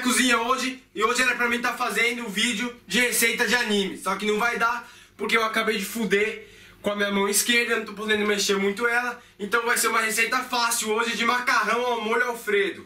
cozinha hoje e hoje era pra mim estar fazendo um vídeo de receita de anime. Só que não vai dar porque eu acabei de fuder com a minha mão esquerda, não tô podendo mexer muito ela. Então vai ser uma receita fácil hoje de macarrão ao molho Alfredo.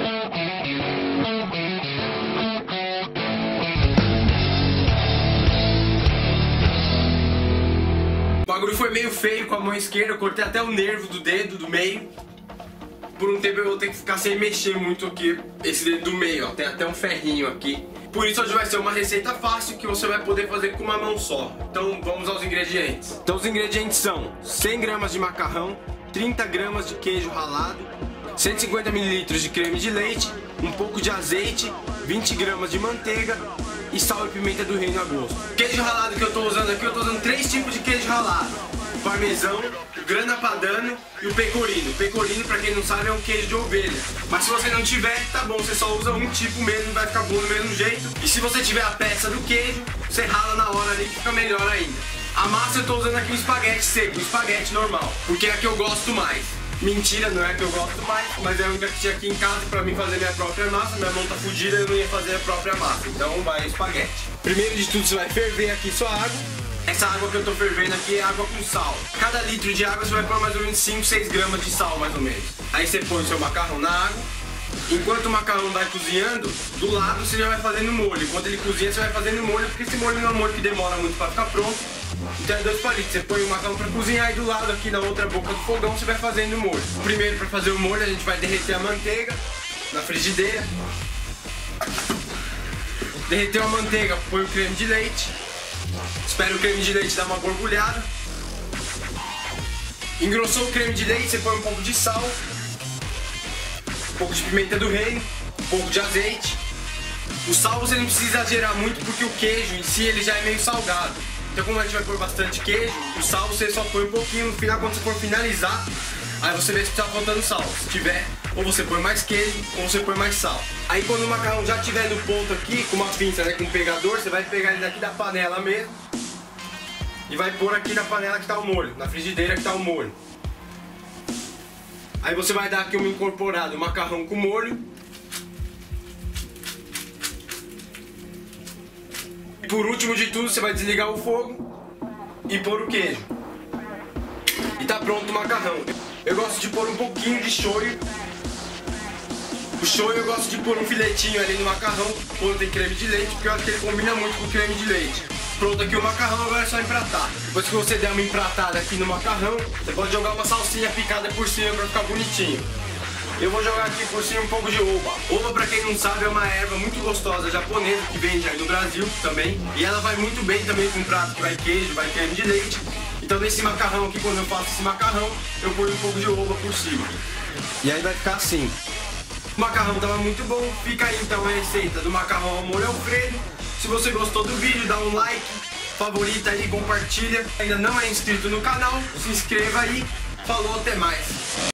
O bagulho foi meio feio com a mão esquerda, eu cortei até o nervo do dedo do meio. Por um tempo eu vou ter que ficar sem mexer muito aqui, esse dedo do meio, ó, tem até um ferrinho aqui. Por isso hoje vai ser uma receita fácil que você vai poder fazer com uma mão só. Então vamos aos ingredientes. Então os ingredientes são 100 gramas de macarrão, 30 gramas de queijo ralado, 150 ml de creme de leite, um pouco de azeite, 20 gramas de manteiga e sal e pimenta do reino a gosto. Queijo ralado que eu tô usando aqui, eu tô usando 3 tipos de queijo ralado. O parmesão, o grana padano e o pecorino. O pecorino, pra quem não sabe, é um queijo de ovelha. Mas se você não tiver, tá bom, você só usa um tipo mesmo, vai ficar bom do mesmo jeito. E se você tiver a peça do queijo, você rala na hora ali que fica melhor ainda. A massa eu tô usando aqui um espaguete seco, um espaguete normal, porque é a que eu gosto mais. Mentira, não é a que eu gosto mais, mas é a única que tinha aqui em casa pra mim fazer minha própria massa. Minha mão tá fodida, eu não ia fazer a própria massa, então vai espaguete. Primeiro de tudo, você vai ferver aqui sua água. Essa água que eu tô fervendo aqui é água com sal. Cada litro de água você vai pôr mais ou menos 5, 6 gramas de sal, mais ou menos. Aí você põe o seu macarrão na água. Enquanto o macarrão vai cozinhando, do lado você já vai fazendo molho. Enquanto ele cozinha, você vai fazendo molho, porque esse molho não é um molho que demora muito pra ficar pronto. Então é 2 palitos. Você põe o macarrão pra cozinhar e do lado aqui na outra boca do fogão você vai fazendo o molho. Primeiro, pra fazer o molho, a gente vai derreter a manteiga na frigideira. Derreteu a manteiga, põe o creme de leite. Espera o creme de leite dar uma borbulhada. Engrossou o creme de leite, você põe um pouco de sal, um pouco de pimenta do reino, um pouco de azeite. O sal você não precisa exagerar muito porque o queijo em si ele já é meio salgado. Então como a gente vai pôr bastante queijo, o sal você só põe um pouquinho no final quando você for finalizar. Aí você vê se tá faltando sal. Se tiver, ou você põe mais queijo, ou você põe mais sal. Aí quando o macarrão já estiver no ponto aqui, com uma pinça, né, com um pegador, você vai pegar ele daqui da panela mesmo e vai pôr aqui na panela que tá o molho, na frigideira que tá o molho. Aí você vai dar aqui uma incorporada, o macarrão com molho. E por último de tudo, você vai desligar o fogo e pôr o queijo. E tá pronto o macarrão. Eu gosto de pôr um pouquinho de shoyu. O shoyu eu gosto de pôr um filetinho ali no macarrão quando tem creme de leite, porque eu acho que ele combina muito com o creme de leite. Pronto aqui o macarrão, agora é só empratar. Depois que você der uma empratada aqui no macarrão, você pode jogar uma salsinha picada por cima pra ficar bonitinho. Eu vou jogar aqui por cima um pouco de oba. Oba, pra quem não sabe, é uma erva muito gostosa japonesa que vende aí no Brasil também. E ela vai muito bem também com um prato que vai queijo, vai creme de leite. Então nesse macarrão aqui, quando eu faço esse macarrão, eu ponho um pouco de oba por cima. E aí vai ficar assim. O macarrão tava muito bom, fica aí então a receita do macarrão ao molho Alfredo. Se você gostou do vídeo, dá um like, favorita aí, compartilha. Ainda não é inscrito no canal, se inscreva aí. Falou, até mais.